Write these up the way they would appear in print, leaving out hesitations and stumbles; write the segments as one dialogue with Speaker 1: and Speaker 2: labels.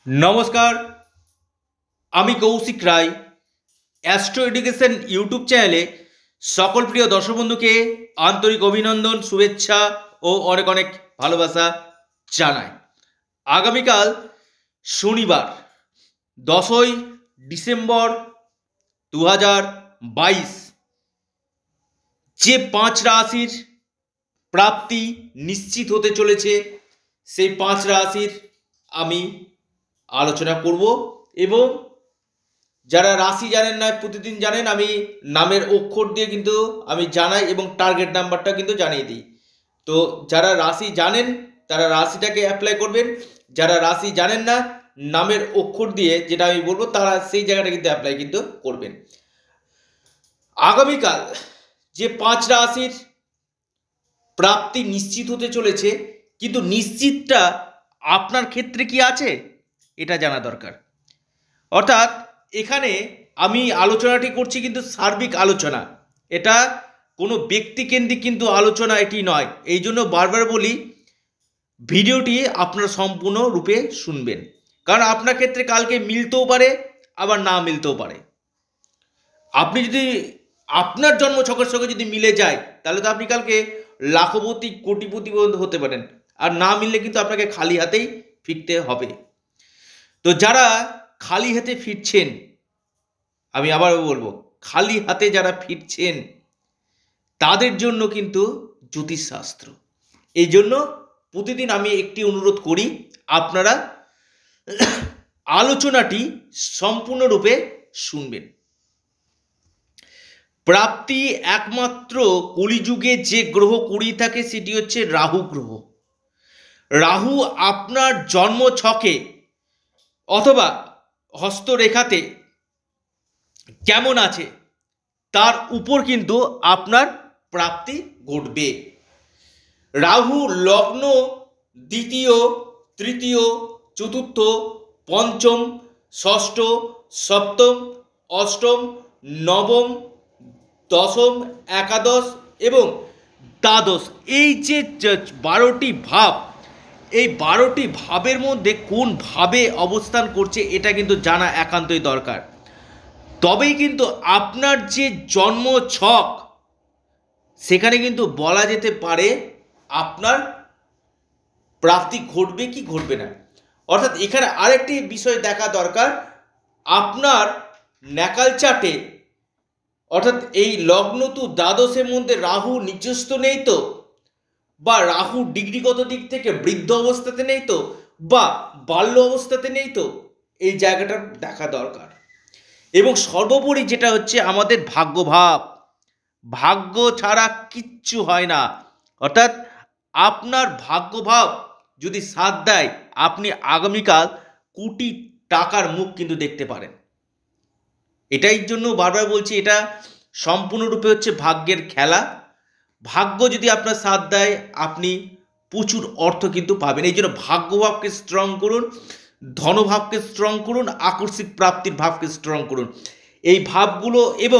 Speaker 1: নমস্কার, আমি Kaushik Roy. Astro education YouTube চ্যানেলে সকল প্রিয় দর্শক বন্ধুকে আন্তরিক অভিনন্দন, শুভেচ্ছা ও অনেক অনেক ভালোবাসা জানাই। আগামীকাল শনিবার 10ই ডিসেম্বর 2022 যে 5 রাশির প্রাপ্তি নিশ্চিত হতে চলেছে সেই 5 রাশির আমি আলোচনা করব। এবং যারা রাশি জানেন না, প্রতিদিন জানেন আমি নামের অক্ষর দিয়ে কিন্তু আমি জানাই এবং টার্গেট নাম্বারটা কিন্তু জানিয়ে দিই। তো যারা রাশি জানেন তারা রাশিটাকে অ্যাপ্লাই করবেন, যারা রাশি জানেন না নামের অক্ষর দিয়ে যেটা আমি বলবো তারা সেই জায়গাটা কিন্তু অ্যাপ্লাই কিন্তু করবেন। আগামীকাল যে 5 রাশির প্রাপ্তি নিশ্চিত হতে চলেছে, কিন্তু নিশ্চিতটা আপনার ক্ষেত্রে কি আছে এটা জানা দরকার। অর্থাৎ এখানে আমি আলোচনাটি করছি কিন্তু সার্বিক আলোচনা, এটা কোনো ব্যক্তিকেন্দ্রিক কিন্তু আলোচনা এটি নয়। এই জন্য বারবার বলি ভিডিওটি আপনারা সম্পূর্ণরূপে শুনবেন, কারণ আপনার ক্ষেত্রে কালকে মিলতেও পারে আবার না মিলতেও পারে। আপনি যদি আপনার জন্ম ছকের সঙ্গে যদি মিলে যায় তাহলে তো আপনি কালকে লাখপতি কোটিপতি পর্যন্ত হতে পারেন, আর না মিললে কিন্তু আপনাকে খালি হাতেই ফিরতে হবে। তো যারা খালি হাতে ফিরছেন, আমি আবারও বলবো খালি হাতে যারা ফিরছেন তাদের জন্য কিন্তু জ্যোতিষশাস্ত্র। এই জন্য প্রতিদিন আমি একটি অনুরোধ করি, আপনারা আলোচনাটি সম্পূর্ণরূপে শুনবেন। প্রাপ্তি একমাত্র কলিযুগে যে গ্রহ করিয়ে থাকে সেটি হচ্ছে রাহু গ্রহ। রাহু আপনার জন্ম ছকে অথবা হস্তরেখাতে কেমন আছে তার উপর কিন্তু আপনার প্রাপ্তি ঘটবে। রাহু লগ্ন দ্বিতীয়, তৃতীয়, চতুর্থ, পঞ্চম, ষষ্ঠ, সপ্তম, অষ্টম, নবম, দশম, একাদশ এবং দ্বাদশ, এই যে 12টি ভাব, এই 12টি ভাবের মধ্যে কোন ভাবে অবস্থান করছে এটা কিন্তু জানা একান্তই দরকার। তবেই কিন্তু আপনার যে জন্ম ছক সেখানে কিন্তু বলা যেতে পারে আপনার প্রাপ্তি ঘটবে কি ঘটবে না। অর্থাৎ এখানে আরেকটি বিষয় দেখা দরকার, আপনার ন্যাকাল চাটে অর্থাৎ এই লগ্ন টু দ্বাদশের মধ্যে রাহু নিচস্থ নেই তো, বা রাহু ডিগ্রিগত দিক থেকে বৃদ্ধ অবস্থাতে নেই তো, বা বাল্য অবস্থাতে নেই তো, এই জায়গাটা দেখা দরকার। এবং সর্বোপরি যেটা হচ্ছে আমাদের ভাগ্যভাব, ভাগ্য ছাড়া কিচ্ছু হয় না। অর্থাৎ আপনার ভাগ্যভাব যদি সাথ দেয় আপনি আগামীকাল কোটি টাকার মুখ কিন্তু দেখতে পারেন। এটাই জন্য বারবার বলছি এটা সম্পূর্ণরূপে হচ্ছে ভাগ্যের খেলা। ভাগ্য যদি আপনার সাথ দেয় আপনি প্রচুর অর্থ কিন্তু পাবেন। এই জন্য ভাগ্যভাবকে স্ট্রং করুন, ধনভাবকে স্ট্রং করুন, আকস্মিক প্রাপ্তির ভাবকে স্ট্রং করুন। এই ভাবগুলো এবং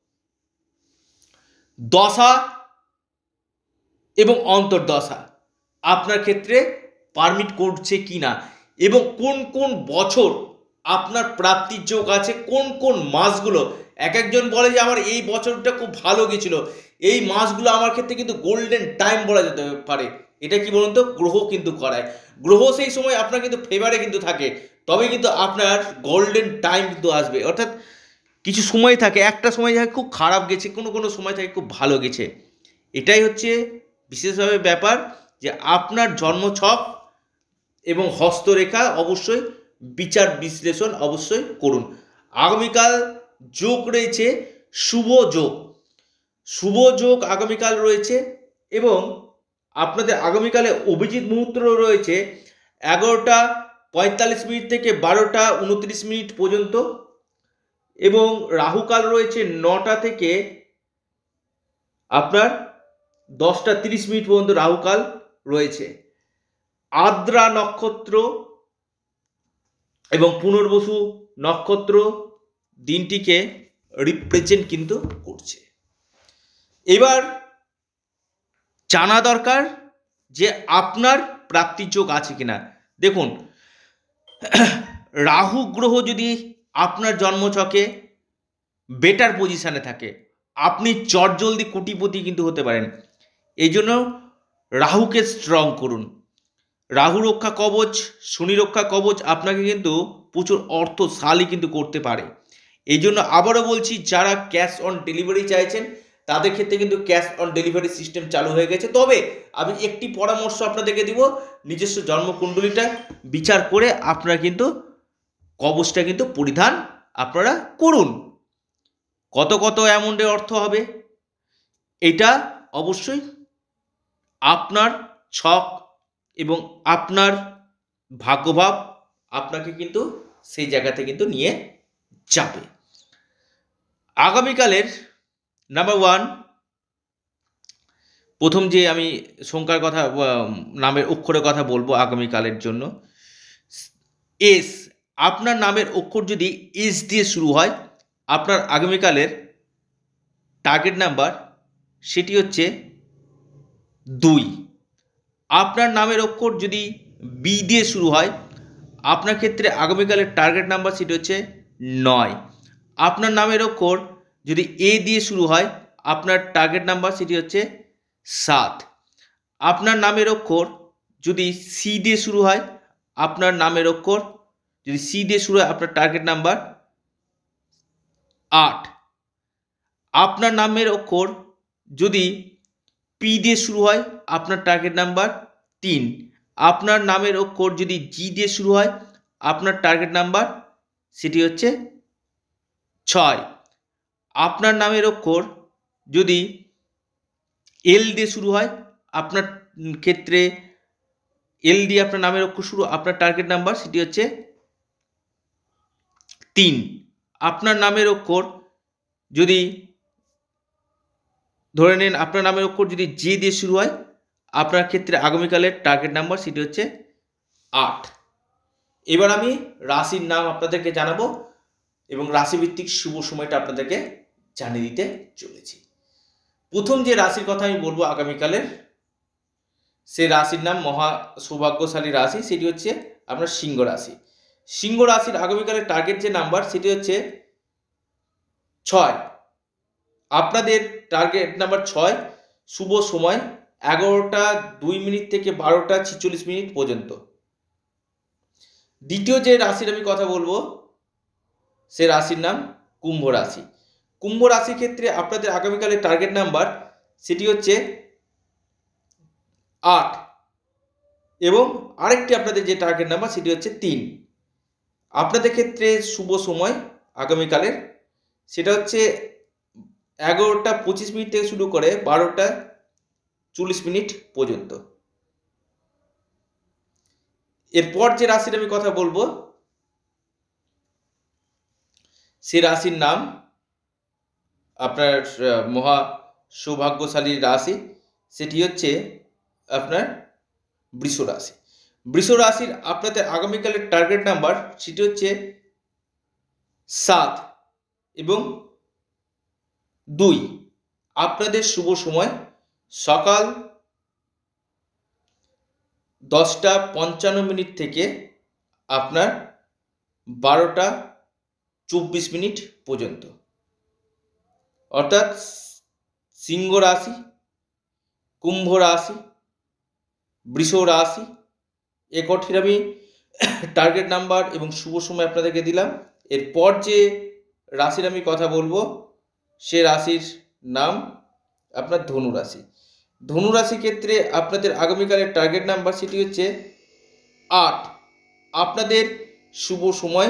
Speaker 1: দশা এবং অন্তর্দশা আপনার ক্ষেত্রে পারমিট করছে কি না, এবং কোন কোন বছর আপনার প্রাপ্তির যোগ আছে, কোন কোন মাসগুলো। এক একজন বলে যে আমার এই বছরটা খুব ভালো গেছিল, এই মাসগুলো আমার ক্ষেত্রে কিন্তু গোল্ডেন টাইম বলা যেতে পারে। এটা কি বলুন তো, গ্রহ কিন্তু করায়, গ্রহ সেই সময় আপনার কিন্তু ফেভারে কিন্তু থাকে, তবে কিন্তু আপনার গোল্ডেন টাইম কিন্তু আসবে। অর্থাৎ কিছু সময় থাকে, একটা সময় থাকে খুব খারাপ গেছে, কোনো কোনো সময় থাকে খুব ভালো গেছে। এটাই হচ্ছে বিশেষভাবে ব্যাপার, যে আপনার জন্মছক এবং হস্তরেখা অবশ্যই বিচার বিশ্লেষণ অবশ্যই করুন। আগামীকাল যোগ রয়েছে শুভ যোগ, শুভ যোগ আগামীকাল রয়েছে, এবং আপনাদের আগামীকালে অভিজিৎ মুহূর্ত রয়েছে 11টা 45 মিনিট থেকে 12টা 29 মিনিট পর্যন্ত, এবং রাহুকাল রয়েছে 9টা থেকে আপনার 10টা 30 মিনিট পর্যন্ত রাহুকাল রয়েছে। আদ্রা নক্ষত্র এবং পুনর্বসু নক্ষত্র দিনটিকে রিপ্রেজেন্ট কিন্তু করছে। এবার জানা দরকার যে আপনার প্রাপ্তিযোগ আছে কিনা। দেখুন রাহু গ্রহ যদি আপনার জন্মছকে বেটার পজিশানে থাকে, আপনি চটজলদি কোটিপতি কিন্তু হতে পারেন। এই জন্য রাহুকে স্ট্রং করুন। রাহু রক্ষা কবচ, শনি রক্ষা কবচ আপনাকে কিন্তু প্রচুর অর্থশালী কিন্তু করতে পারে। এই জন্য আবারও বলছি, যারা ক্যাশ অন ডেলিভারি চাইছেন তাদের ক্ষেত্রে কিন্তু ক্যাশ অন ডেলিভারি সিস্টেম চালু হয়ে গেছে। তবে আমি একটি পরামর্শ আপনাদেরকে দিব, নিজস্ব জন্মকুণ্ডলীটা বিচার করে আপনারা কিন্তু কবচটা কিন্তু পরিধান আপনারা করুন। কত কত অ্যামাউন্টের অর্থ হবে এটা অবশ্যই আপনার ছক এবং আপনার ভাগ্যভাব আপনাকে কিন্তু সেই জায়গাতে কিন্তু নিয়ে যাবে। আগামীকালের নাম্বার 1, প্রথম যে আমি সংখ্যার কথা, নামের অক্ষরের কথা বলবো আগামীকালের জন্য, এস। আপনার নামের অক্ষর যদি এস দিয়ে শুরু হয়, আপনার আগামীকালের টার্গেট নাম্বার সেটি হচ্ছে 2। আপনার নামের অক্ষর যদি বি দিয়ে শুরু হয়, আপনার ক্ষেত্রে আগামীকালের টার্গেট নাম্বার সেটি হচ্ছে 9। আপনার নামের অক্ষর যদি এ দিয়ে শুরু হয়, আপনার টার্গেট নাম্বার সেটি হচ্ছে 7। আপনার নামের অক্ষর যদি সি দিয়ে শুরু হয়, আপনার নামের অক্ষর যদি সি দিয়ে শুরু হয়, আপনার টার্গেট নাম্বার 8। আপনার নামের অক্ষর যদি পি দিয়ে শুরু হয়, আপনার টার্গেট নাম্বার 3। আপনার নামের অক্ষর যদি জি দিয়ে শুরু হয়, আপনার টার্গেট নাম্বার সেটি হচ্ছে 6। আপনার নামের অক্ষর যদি এল দিয়ে শুরু হয়, আপনার ক্ষেত্রে এল দিয়ে আপনার নামের অক্ষর শুরু, আপনার টার্গেট নাম্বার সেটি হচ্ছে 3। আপনার নামের অক্ষর যদি ধরে নিন, আপনার নামের অক্ষর যদি জে দিয়ে শুরু হয়, আপনার ক্ষেত্রে আগামীকালের টার্গেট নাম্বার সেটি হচ্ছে 8। এবার আমি রাশির নাম আপনাদেরকে জানাবো এবং রাশিভিত্তিক শুভ সময়টা আপনাদেরকে জানিয়ে দিতে চলেছি। প্রথম যে রাশির কথা আমি বলবো আগামীকালের, সে রাশির নাম মহা সৌভাগ্যশালী রাশি, সেটি হচ্ছে আপনার সিংহ রাশি। সিংহ রাশির আগামীকালের টার্গেট যে নাম্বার সেটি হচ্ছে 6। আপনাদের টার্গেট নাম্বার 6। শুভ সময় 11টা 2 মিনিট থেকে 12টা 46 মিনিট পর্যন্ত। দ্বিতীয় যে রাশির আমি কথা বলবো, সে রাশির নাম কুম্ভ রাশি। কুম্ভ রাশির ক্ষেত্রে আপনাদের আগামীকালের টার্গেট নাম্বার সেটি হচ্ছে 8 এবং আরেকটি আপনাদের যে টার্গেট নাম্বার সেটি হচ্ছে 3। আপনাদের ক্ষেত্রে শুভ সময় আগামীকালের সেটা হচ্ছে 11টা 25 মিনিট থেকে শুরু করে 12টা 40 মিনিট পর্যন্ত। এরপর যে রাশির আমি কথা বলবো, সে রাশির নাম আপনার মহা সৌভাগ্যশালী রাশি, সেটি হচ্ছে আপনার বৃষ রাশি। বৃষ রাশির আপনাদের আগামীকালের টার্গেট নাম্বার সেটি হচ্ছে 7 এবং 2। আপনাদের শুভ সময় সকাল 10টা 55 মিনিট থেকে আপনার 12টা 24 মিনিট পর্যন্ত। অর্থাৎ সিংহ রাশি, কুম্ভ রাশি, বৃষ রাশি, এ কঠিন আমি টার্গেট নাম্বার এবং শুভ সময় আপনাদেরকে দিলাম। এরপর যে রাশির আমি কথা বলবো, সে রাশির নাম আপনার ধনু রাশি। ধনু রাশির ক্ষেত্রে আপনাদের আগামীকালের টার্গেট নাম্বার সেটি হচ্ছে 8। আপনাদের শুভ সময়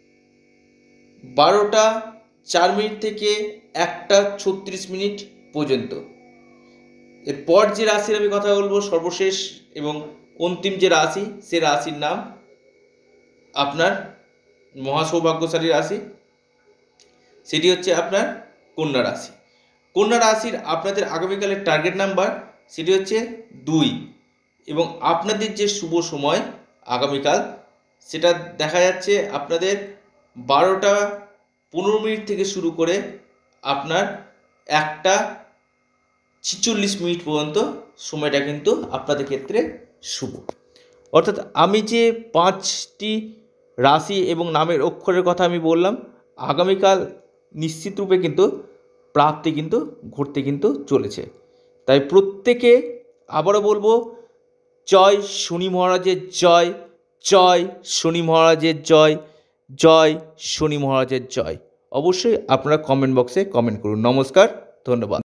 Speaker 1: 12টা 4 মিনিট থেকে 1টা 36 মিনিট পর্যন্ত। এরপর যে রাশির আমি কথা বলবো, সর্বশেষ এবং অন্তিম যে রাশি, সে রাশির নাম আপনার মহা সৌভাগ্যশালী রাশি, সেটি হচ্ছে আপনার কন্যা রাশি। কন্যা রাশির আপনাদের আগামীকালের টার্গেট নাম্বার সেটি হচ্ছে 2 এবং আপনাদের যে শুভ সময় আগামীকাল সেটা দেখা যাচ্ছে আপনাদের 12টা 15 মিনিট থেকে শুরু করে আপনার 1টা 46 মিনিট পর্যন্ত সময়টা কিন্তু আপনাদের ক্ষেত্রে শুভ। অর্থাৎ আমি যে 5টি রাশি এবং নামের অক্ষরের কথা আমি বললাম। আগামীকাল নিশ্চিত রূপে কিন্তু প্রাপ্তি কিন্তু ঘটতে কিন্তু চলেছে। তাই প্রত্যেকে আবারও বলবো, জয় শনি মহারাজের জয়, জয় শনি মহারাজের জয়, জয় শনি মহারাজের জয়। অবশ্যই আপনারা কমেন্ট বক্সে কমেন্ট করুন। নমস্কার, ধন্যবাদ।